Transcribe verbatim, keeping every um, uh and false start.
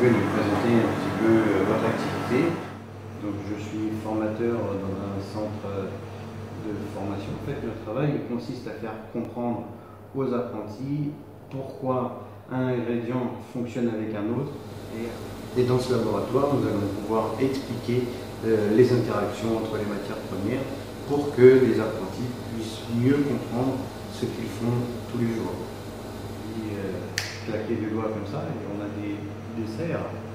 pouvez nous présenter un petit peu votre activité? Donc, je suis formateur dans un centre de formation. En fait, le travail consiste à faire comprendre aux apprentis pourquoi un ingrédient fonctionne avec un autre. Et dans ce laboratoire, nous allons pouvoir expliquer euh, les interactions entre les matières premières pour que les apprentis puissent mieux comprendre ce qu'ils font tous les jours. Et, euh, claquer des doigts comme ça et on a des desserts.